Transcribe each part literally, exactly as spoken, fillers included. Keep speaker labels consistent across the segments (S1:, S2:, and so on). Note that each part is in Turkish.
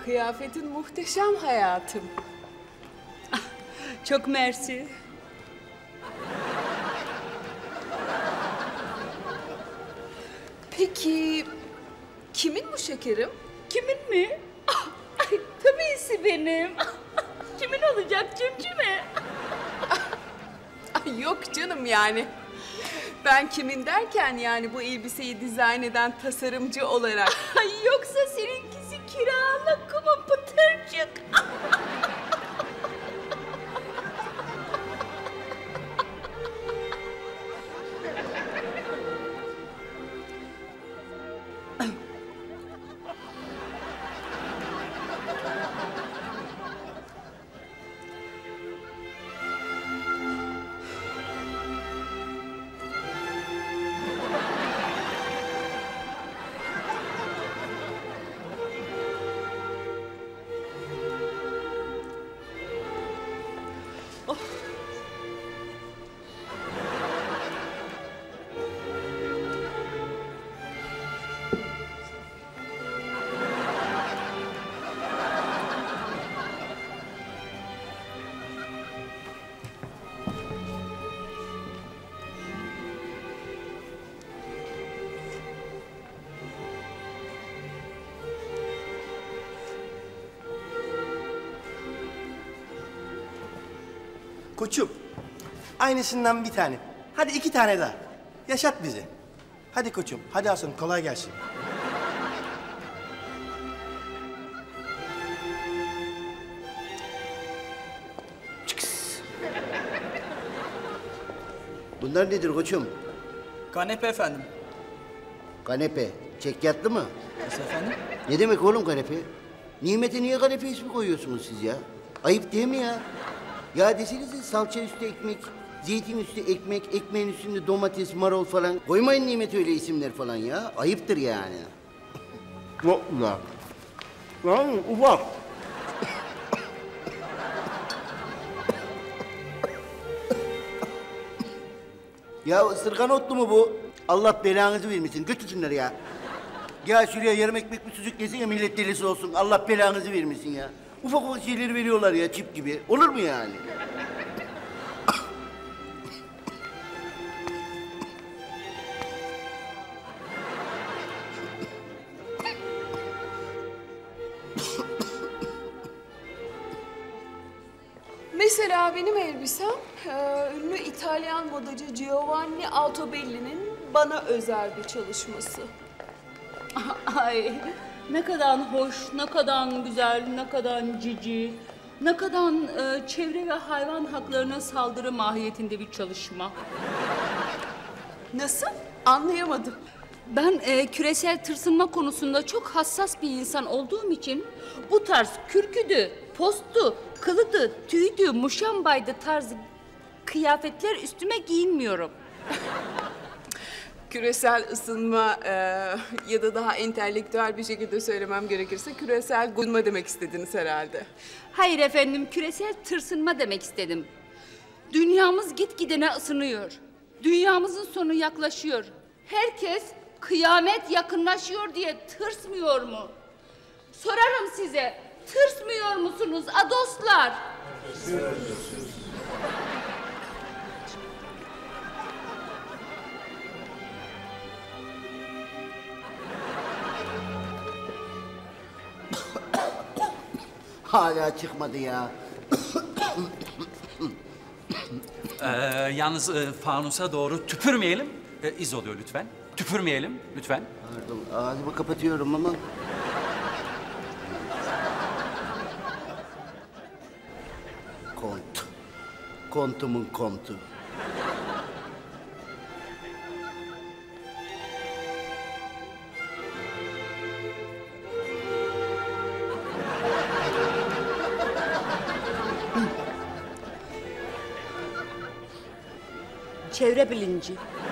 S1: kıyafetin muhteşem hayatım.
S2: Çok mersi.
S1: Peki kimin bu şekerim?
S2: Kimin mi? Ay, tabiisi benim. Kimin olacak cimcime?
S1: Ay yok canım yani. Ben kimin derken yani bu elbiseyi dizayn eden tasarımcı olarak.
S2: Ay yoksa seninkisi kiralık mı pıtırcık?
S3: Koçum, aynısından bir tane. Hadi iki tane daha. Yaşat bizi. Hadi koçum, hadi Hasan, kolay gelsin. Çıks.
S4: Bunlar nedir koçum?
S5: Kanepe efendim.
S4: Kanepe. Çekyatlı mı?
S5: Nasıl efendim?
S4: Ne demek oğlum kanepe? Nimete niye kanepe ismi koyuyorsunuz siz ya? Ayıp değil mi ya? Ya desenize salça üstü ekmek, zeytin üstü ekmek, ekmeğin üstünde domates, marul falan. Koymayın Nimete öyle isimler falan ya. Ayıptır yani. Yok ulan. Lan ufak. Ya ısırgan otlu mu bu? Allah belanızı vermesin. Götür şunları ya. Ya şuraya yarım ekmek bir sucuk yesin ya millet delisi olsun. Allah belanızı vermesin ya. Ufak ufak şeyleri veriyorlar ya çip gibi. Olur mu yani?
S1: Mesela benim elbisem e, ünlü İtalyan modacı Giovanni Altobelli'nin bana özel bir çalışması.
S2: Ay ne kadar hoş, ne kadar güzel, ne kadar cici, ne kadar e, çevre ve hayvan haklarına saldırı mahiyetinde bir çalışma.
S1: Nasıl? Anlayamadım.
S2: Ben e, küresel tırsınma konusunda çok hassas bir insan olduğum için bu tarz kürküdü, posttu, kılıdı, tüydü, muşambaydı tarzı kıyafetler üstüme giyinmiyorum.
S1: Küresel ısınma e, ya da daha entelektüel bir şekilde söylemem gerekirse küresel gurma demek istediniz herhalde.
S2: Hayır efendim, küresel tırsınma demek istedim. Dünyamız gitgide ısınıyor. Dünyamızın sonu yaklaşıyor. Herkes kıyamet yakınlaşıyor diye tırsmıyor mu? Sorarım size, tırsmıyor musunuz adoslar?
S4: Hala çıkmadı ya.
S5: Ee, yalnız e, fanusa doğru tüpürmeyelim. E, iz oluyor lütfen. Tüpürmeyelim lütfen.
S4: Pardon, ağzımı kapatıyorum ama... Kont. Kontumun kontu.
S2: Çevre bilinci.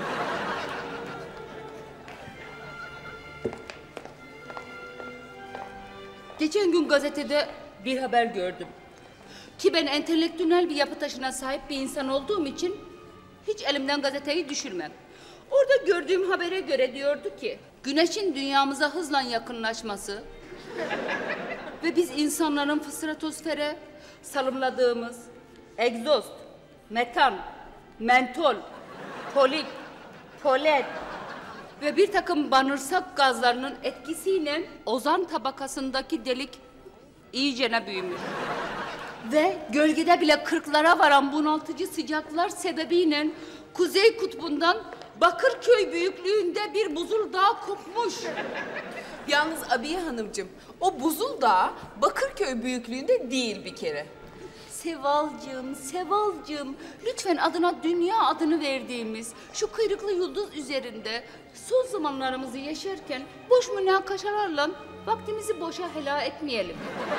S2: Geçen gün gazetede bir haber gördüm. Ki ben entelektüel bir yapı taşına sahip bir insan olduğum için hiç elimden gazeteyi düşürmem. Orada gördüğüm habere göre diyordu ki, Güneş'in dünyamıza hızla yakınlaşması Ve biz insanların stratosfere salımladığımız egzoz, metan, mentol, polit, polen ve bir takım banırsak gazlarının etkisiyle ozon tabakasındaki delik iyicene büyümüş. Ve gölgede bile kırklara varan bunaltıcı sıcaklar sebebiyle Kuzey Kutbu'ndan Bakırköy büyüklüğünde bir buzul dağ kopmuş.
S1: Yalnız Abiye Hanımcığım, o buzul dağı Bakırköy büyüklüğünde değil bir kere.
S2: Sevalcığım, Sevalcığım, lütfen adına dünya adını verdiğimiz şu kuyruklu yıldız üzerinde son zamanlarımızı yaşarken boş münakaşalarla vaktimizi boşa helal etmeyelim.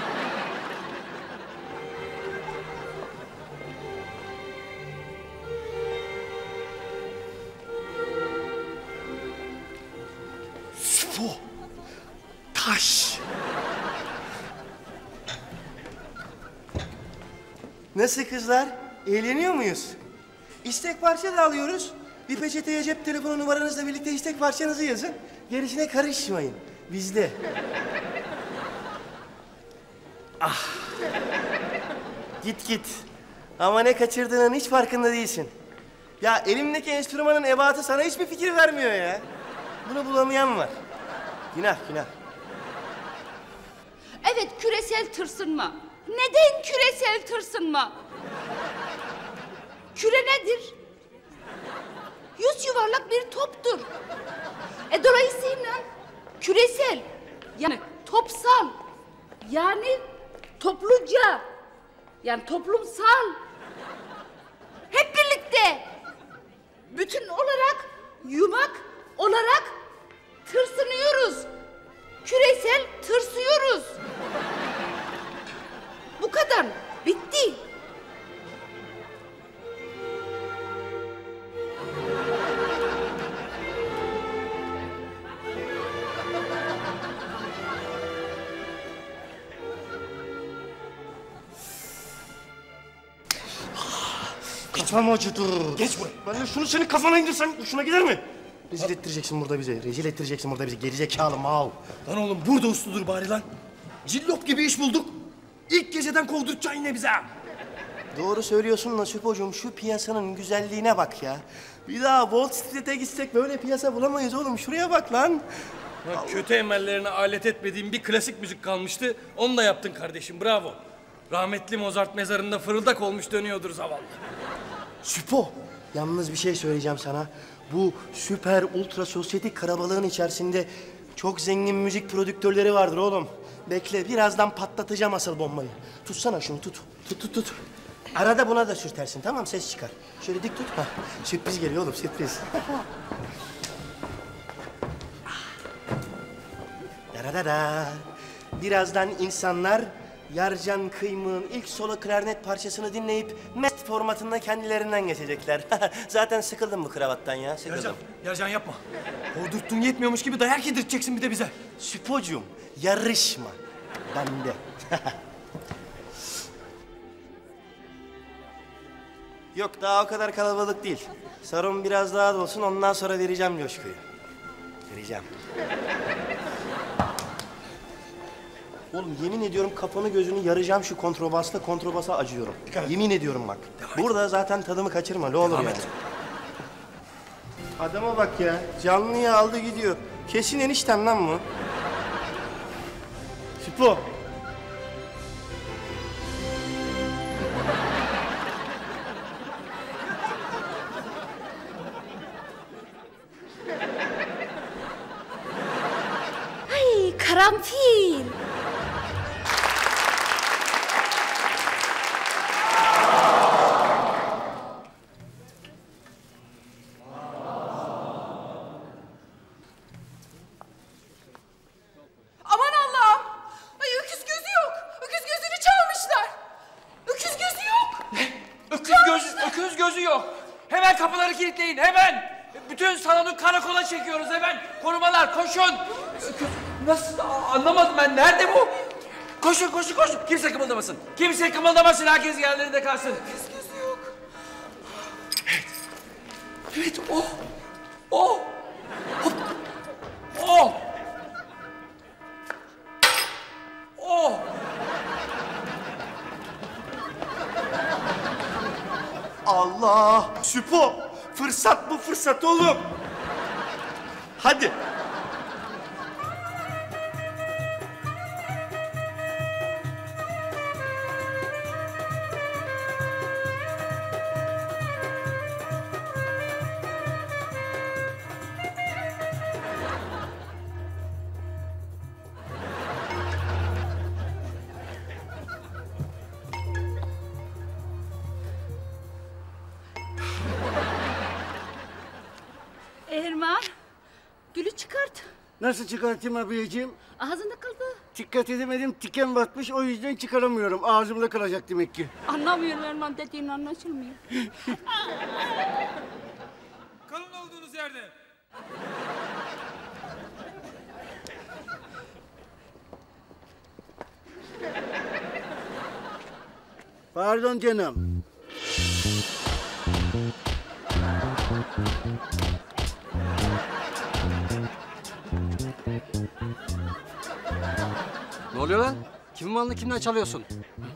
S3: Su. Taş. Nasıl kızlar? Eğleniyor muyuz? İstek parça da alıyoruz. Bir peçeteye cep telefonu numaranızla birlikte istek parçanızı yazın. Gerisine karışmayın. Bizde. Ah. Git git. Ama ne kaçırdığının hiç farkında değilsin. Ya elimdeki enstrümanın ebatı sana hiçbir fikir vermiyor ya. Bunu bulamayan var. Günah, günah.
S2: Evet, küresel tırsınma. Neden küresel tırsınma? Küre nedir? Yüz yuvarlak bir toptur. E dolayısıyla küresel, yani topsal, yani topluca, yani toplumsal. Hep birlikte, bütün olarak, yumak olarak tırsınıyoruz. Küresel tırsıyoruz. Bu kadar. Bitti.
S3: Kafam acıdı. Geç buraya. Ben de şunu senin kafana indirsem hoşuna gider mi? Rezil ettireceksin burada bizi. Rezil ettireceksin burada bizi. Gerizekalı mal.
S6: Lan oğlum burada usludur bari lan. Cillop gibi iş bulduk. İlk geceden kovdurtacaksın yine bize.
S3: Doğru söylüyorsun Nasip hocam. Şu piyasanın güzelliğine bak ya. Bir daha Wall Street'e gitsek böyle piyasa bulamayız oğlum. Şuraya bak lan.
S6: Ha, kötü emellerine alet etmediğim bir klasik müzik kalmıştı. Onu da yaptın kardeşim, bravo. Rahmetli Mozart mezarında fırıldak olmuş dönüyordur zavallı.
S3: Süpo. Yalnız bir şey söyleyeceğim sana. Bu süper ultra sosyetik karabalığın içerisinde çok zengin müzik prodüktörleri vardır oğlum. Bekle, birazdan patlatacağım asıl bombayı. Tutsana şunu, tut. Tut, tut, tut. Arada buna da sürtersin, tamam? Ses çıkar. Şöyle dik tut. Hah, sürpriz geliyor oğlum, sürpriz. Daradada. Birazdan insanlar Yarcan Kıymık'ın ilk solo klarnet parçasını dinleyip mest formatında kendilerinden geçecekler. Zaten sıkıldım bu kravattan ya, sıkıldım.
S6: Yarcan, Yarcan yapma. Kovdurttun yetmiyormuş gibi dayak yedireceksin bir de bize.
S3: Süpocum, yarışma. Bende. Yok, daha o kadar kalabalık değil. Sarım biraz daha dolsun, ondan sonra vereceğim coşkuyu. Vereceğim. Oğlum yemin ediyorum kafanı gözünü yaracağım şu kontrabasla, kontrabasa acıyorum. Yemin ediyorum bak. Burada zaten tadımı kaçırma, ne olur yani. Adama bak ya, canlıyı aldı gidiyor. Kesin eniştem lan bu. Süpo.
S2: Ay karanfil.
S1: Aman Allah'ım! Ay öküz gözü yok. Öküz gözünü çalmışlar. Öküz gözü yok.
S5: Öküz gözü, öküz gözü yok. Hemen kapıları kilitleyin, hemen. Bütün salonu karakola çekiyoruz hemen. Korumalar koşun. Öküz, nasıl a- anlamadım ben, nerede bu? Koşun, koşun, koşun. Kimse kımıldamasın. Kimse kımıldamasın, herkes yerlerinde kalsın.
S1: Öküz gözü yok.
S5: Evet, o. O. O. O.
S3: Süpo, fırsat bu fırsat oğlum. Hadi.
S2: Erman, gülü çıkart.
S4: Nasıl çıkartayım abiyeciğim?
S2: Ağzında kaldı.
S4: Dikkat edemedim, tiken batmış, o yüzden çıkaramıyorum. Ağzımda kalacak demek ki.
S2: Anlamıyorum Erman, dediğin anlaşılmıyor.
S6: Kalın olduğunuz yerde.
S4: Pardon canım.
S7: Ne oluyor lan? Kimin malını kimden çalıyorsun?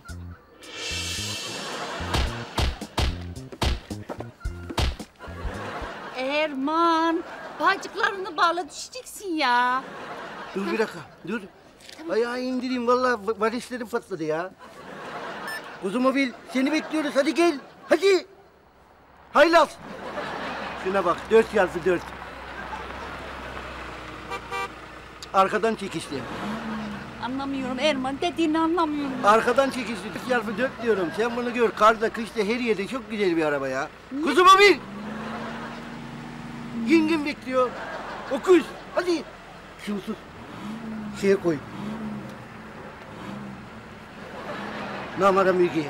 S2: Erman, bacıklarını bağla düşeceksin ya.
S4: Dur bir dakika, dur. Ayağı indireyim, vallahi va- varislerim patladı ya. Kuzumobil, seni bekliyoruz, hadi gel, hadi. Haylaz. Şuna bak, dört çarpı dört. Arkadan çekişli.
S2: Anlamıyorum Erman, dediğini anlamıyorum.
S4: Arkadan çekişli, dört çarpı dört diyorum. Sen bunu gör, karda, kışta, her yerde çok güzel bir araba ya. Kuzumobil. Yengem bekliyor. Okuz, hadi. Şunu tut. Şeye koy. Namara Müge.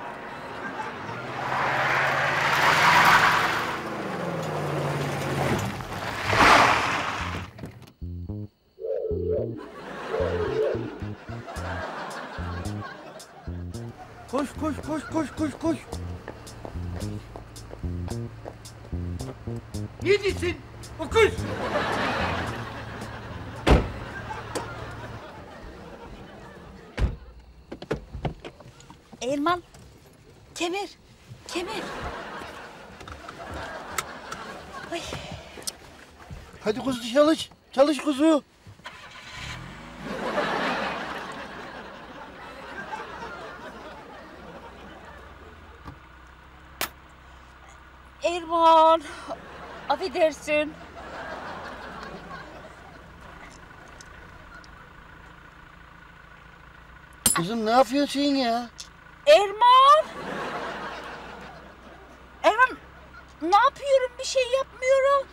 S4: Koş, koş, koş, koş, koş, koş. Neredesin? Okuz.
S2: Erman, kemer, kemer. Ay.
S4: Hadi kuzu çalış. Çalış kuzu.
S2: Erman, affedersin.
S4: Kızım ne yapıyorsun ya?
S2: Erman! Erman, ne yapıyorum? Bir şey yapmıyorum.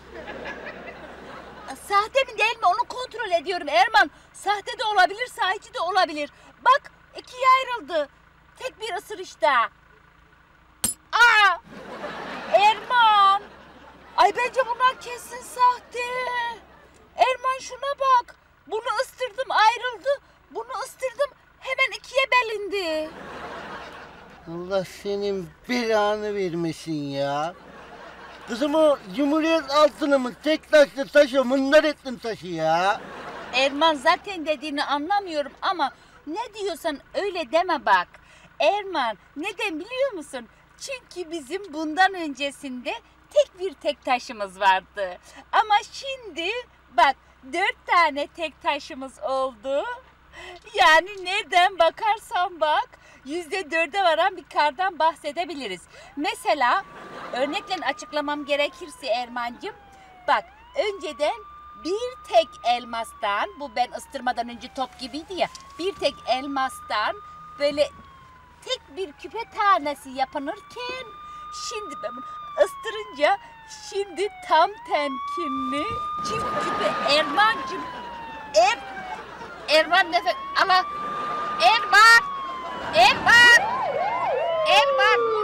S2: Sahte mi değil mi? Onu kontrol ediyorum Erman. Sahte de olabilir, sahici de olabilir. Bak, ikiye ayrıldı. Tek bir ısırışta. Aa! Erman! Ay bence bunlar kesin sahte. Erman şuna bak. Bunu ıstırdım, ayrıldı. Bunu ıstırdım, hemen ikiye bölündü.
S4: Allah senin belanı vermesin ya. Kızım o Cumhuriyet altını mı tek taşlı taşı mındar ettin taşı ya.
S2: Erman zaten dediğini anlamıyorum ama ne diyorsan öyle deme bak. Erman neden biliyor musun? Çünkü bizim bundan öncesinde tek bir tek taşımız vardı. Ama şimdi bak dört tane tek taşımız oldu. Yani nereden bakarsan bak yüzde dörde varan bir kardan bahsedebiliriz. Mesela örnekle açıklamam gerekirse Ermancığım, bak önceden bir tek elmastan, bu ben ıstırmadan önce top gibiydi ya, bir tek elmastan böyle tek bir küpe tanesi yapılırken şimdi ben bunu ıstırınca şimdi tam temkinli çift küpe Ermancığım. Er, Erman nefes ala Erman Erman Erman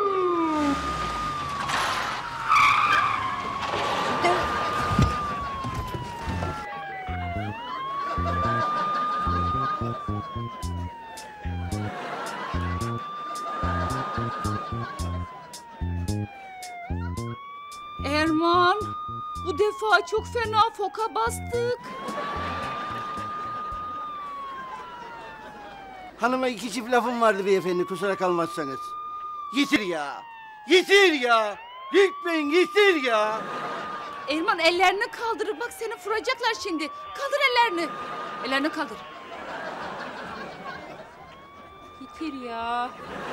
S2: Erman, bu defa çok fena foka bastık.
S4: Hanıma iki çift lafım vardı beyefendi kusura kalmazsanız. Yeter ya. Yeter ya. Gitmeyin gitsin ya.
S2: Erman ellerini kaldırır. Bak seni vuracaklar şimdi. Kaldır ellerini. Ellerini kaldır. Yitir ya.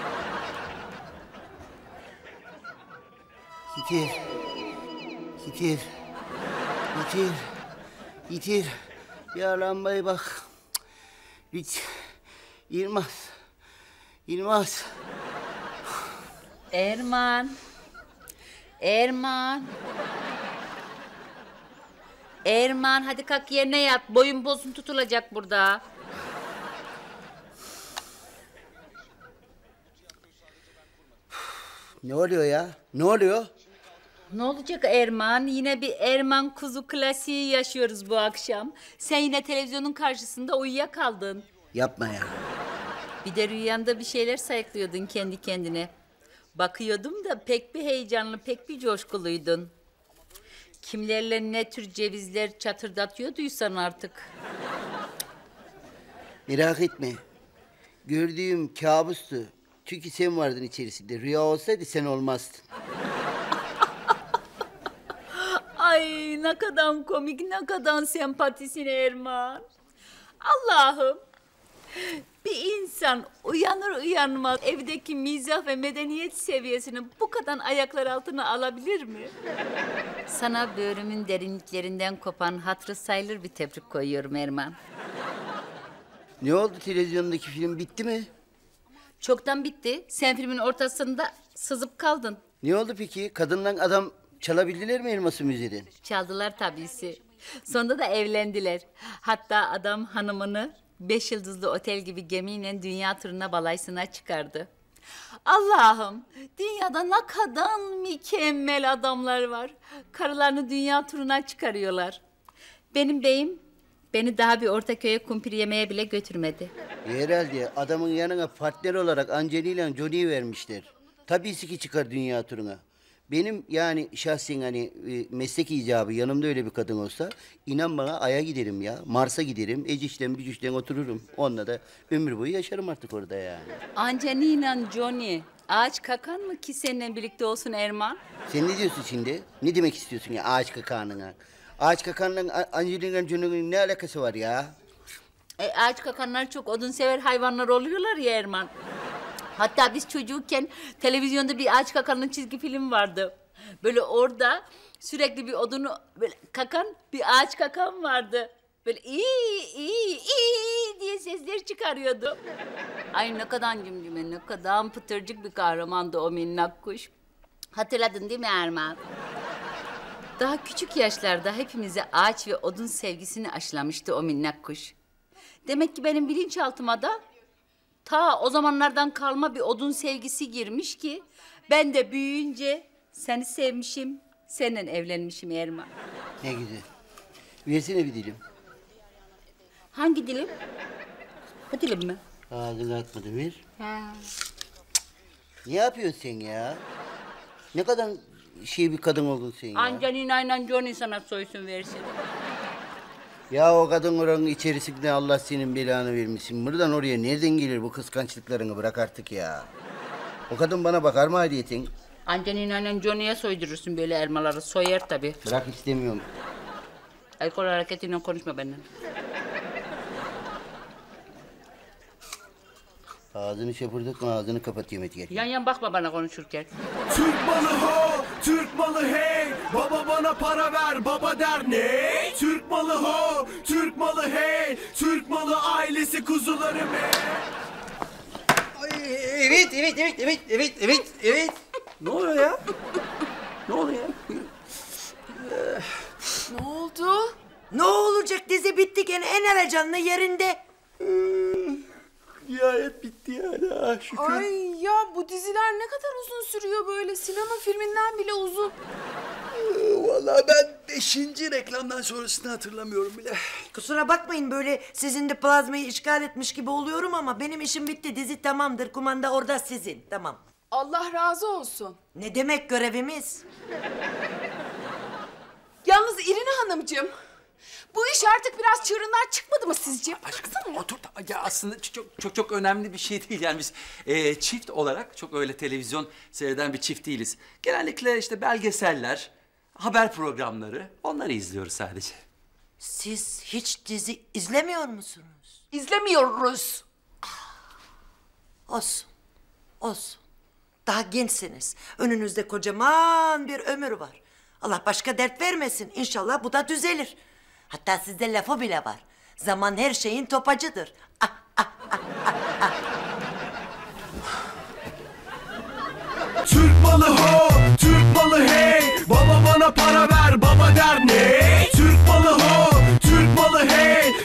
S4: Yitir. Yitir. Yitir. Yitir. Ya lambayı bak. Hiç. Yılmaz. Yılmaz.
S2: Erman. Erman. Erman hadi kalk yerine yat. Boyun bozun tutulacak burada.
S4: Ne oluyor ya? Ne oluyor?
S2: Ne olacak Erman? Yine bir Erman kuzu klasiği yaşıyoruz bu akşam. Sen yine televizyonun karşısında uyuyakaldın.
S4: Yapma ya.
S2: Bir de rüyanda bir şeyler sayıklıyordun kendi kendine. Bakıyordum da pek bir heyecanlı, pek bir coşkuluydun. Kimlerle ne tür cevizler çatırdatıyorduysan artık.
S4: Merak etme. Gördüğüm kabustu. Çünkü sen vardın içerisinde. Rüya olsaydı sen olmazdın.
S2: Ay ne kadar komik, ne kadar sempatisin Erman. Allah'ım. Bir insan uyanır uyanmaz evdeki mizah ve medeniyet seviyesini bu kadar ayaklar altına alabilir mi? Sana böğrümün derinliklerinden kopan hatırı sayılır bir tebrik koyuyorum Erman.
S4: Ne oldu, televizyondaki film bitti mi?
S2: Çoktan bitti. Sen filmin ortasında sızıp kaldın.
S4: Ne oldu peki? Kadınla adam çalabildiler mi elması müzeden?
S2: Çaldılar tabisi. Sonunda da evlendiler. Hatta adam hanımını beş yıldızlı otel gibi gemiyle dünya turuna balaysına çıkardı. Allah'ım, dünyada ne kadar mükemmel adamlar var. Karılarını dünya turuna çıkarıyorlar. Benim beyim beni daha bir Ortaköy'e kumpir yemeye bile götürmedi.
S4: Herhalde adamın yanına partner olarak Angelina Jolie'yi vermişler. Tabii ki çıkar dünya turuna. Benim yani şahsen hani e, meslek icabı yanımda öyle bir kadın olsa inan bana Ay'a giderim ya. Mars'a giderim, ecişten bücüşten otururum. Onunla da ömür boyu yaşarım artık orada yani.
S2: Angelina Jolie ağaç kakan mı ki seninle birlikte olsun Erman?
S4: Sen ne diyorsun şimdi? Ne demek istiyorsun ya ağaç kakanına? Ağaç kakanla Angelina Jolie'nin ne alakası var ya?
S2: E, ağaç kakanlar çok odunsever hayvanlar oluyorlar ya Erman. Hatta biz çocukken televizyonda bir ağaç kakanın çizgi film vardı. Böyle orada sürekli bir odunu böyle kakan bir ağaç kakan vardı. Böyle iyi iyi iyi diye sesler çıkarıyordu. Ay ne kadar cimcime, ne kadar pıtırcık bir kahramandı o minnak kuş. Hatırladın değil mi Erman? Daha küçük yaşlarda hepimize ağaç ve odun sevgisini aşılamıştı o minnak kuş. Demek ki benim bilinçaltıma da ta o zamanlardan kalma bir odun sevgisi girmiş ki ben de büyüyünce seni sevmişim, seninle evlenmişim Erman.
S4: Ne güzel. Versene bir dilim.
S2: Hangi dilim? Bu dilim mi?
S4: Ağzını atmadı, ver.
S2: Ha.
S4: Ne yapıyorsun sen ya? Ne kadar şey bir kadın oldun sen ya.
S2: Angelina ile Johnny sana soysun versin.
S4: Ya o kadın oranın içerisinde Allah senin belanı vermişsin. Buradan oraya nereden gelir bu kıskançlıklarını, bırak artık ya. O kadın bana bakar mı hadiyetin?
S2: Angelina ile Johnny'ye soydurursun böyle elmaları. Soyar tabii.
S4: Bırak, istemiyorum.
S2: El kol hareketiyle konuşma benden.
S4: Ağzını şapırdatma, ağzını kapat yemek yerken.
S2: Yan yan bakma bana konuşurken.
S8: Türk malı ho, Türk malı hey. Baba bana para ver, baba der ne? Türk malı ho, Türk malı hey. Türk malı ailesi kuzularım hey.
S5: Ay, evet, evet, evet, evet, evet, evet, evet. Ne oluyor ya? Ne oluyor ya?
S1: Ne oldu?
S9: Ne olacak, dizi bitti gene en heyecanlı yerinde.
S3: Nihayet bitti yani, ah şükür.
S1: Ay ya bu diziler ne kadar uzun sürüyor böyle. Sinema filminden bile uzun.
S8: Vallahi ben beşinci reklamdan sonrasını hatırlamıyorum bile.
S9: Kusura bakmayın, böyle sizin de plazmayı işgal etmiş gibi oluyorum ama benim işim bitti, dizi tamamdır, kumanda orada sizin, tamam.
S1: Allah razı olsun.
S9: Ne demek görevimiz?
S1: Yalnız İrina Hanımcığım, Bu iş artık biraz çığırından çıkmadı mı sizce?
S5: Aşkım otur. Ya aslında çok çok çok önemli bir şey değil. Yani biz e, çift olarak çok öyle televizyon seyreden bir çift değiliz. Genellikle işte belgeseller, haber programları onları izliyoruz sadece.
S9: Siz hiç dizi izlemiyor musunuz?
S1: İzlemiyoruz.
S9: Olsun. Olsun. Daha gençsiniz. Önünüzde kocaman bir ömür var. Allah başka dert vermesin. İnşallah bu da düzelir. Hatta sizde lafı bile var. Zaman her şeyin topacıdır. Ah, ah, ah, ah, ah.
S8: Türk malı ho, Türk malı hey. Baba bana para ver, baba der ne? Türk malı ho, Türk malı hey.